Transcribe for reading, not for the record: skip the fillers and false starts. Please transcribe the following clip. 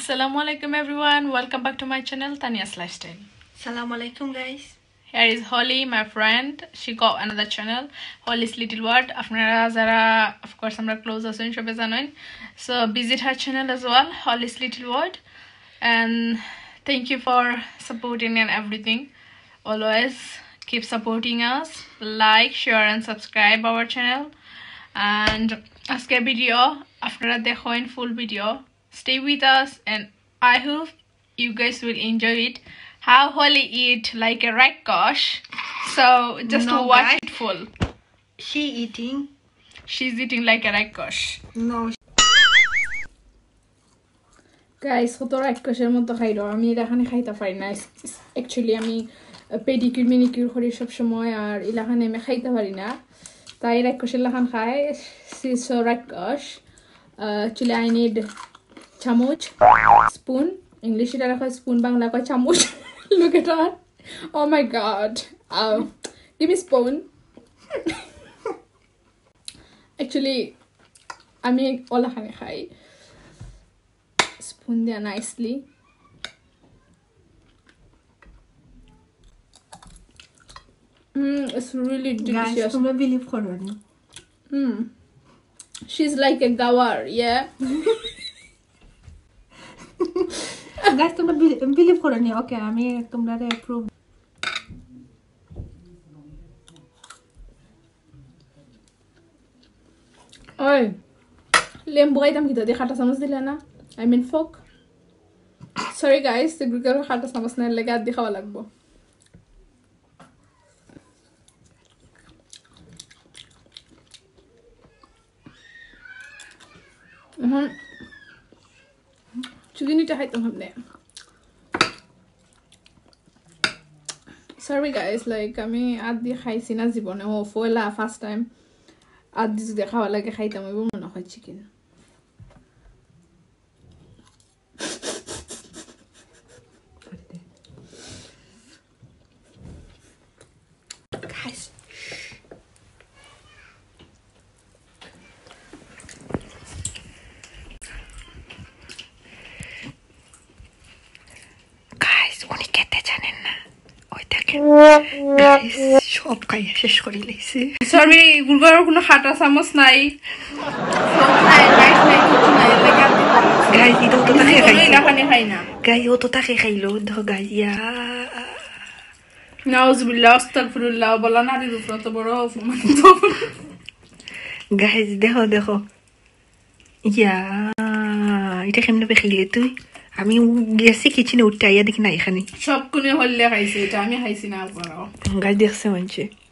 Assalamu alaikum everyone. Welcome back to my channel Tania's Lifestyle. Salam alaikum guys. Here is Holly, my friend. She got another channel, Holly's Little World. Afnara Zara, of course, I'm close as soon. So visit her channel as well, Holly's Little World. And thank you for supporting and everything. Always keep supporting us. Like, share, and subscribe our channel. And ask a video after the full video. Stay with us, and I hope you guys will enjoy it. How Holly eat like a rakosh. So just to watch guys, it full. She's eating like a rakosh. No. Guys, kото rakosher motto khairo. Ami ekhane khaita pari na. Actually ami pedicure manicure kori sob shomoy ar ilakhane me khaita pari na. Tai rakosher lakhan khai. She's so rakosh. Actually I need chamuch, spoon. English ita rakha spoon, bangla koi chamuch. Look at her. Oh my god. Give me spoon. Actually, I make all khane khai. Spoon there nicely. It's really delicious. Guys, believe koroni. She's like a gawar, yeah. Guys, believe koroni. Okay, I tumra approve. Oi, lembu item kita dia khata samus dila na. I mean fork. Sorry guys, the girl khata samus na lega di khawa lagbo. Chugini ta haitam humne. Sorry guys, like ami addi khaisi na jibone o foila first time. Addi jodi khawa lage khaitam ebo mona hoy chicken. Guys, shop kaya shesh kori leise. Sorry, bulgar kuno khata samus nai. Guys, ito to ta khaina. Guys, ito ta khailo do guys ya. Na'uz billah astaghfirullah bola na di dufra to boro Guys, dekho. Ya, ita khemna be khile tu. আমি গেছি কিচেনে উঠতে আইয়া দেখি না এখানে সব কোনে হল্লে খাইছে এটা আমি খাইছি না পড়াও গাছ দেখছে মঞ্চে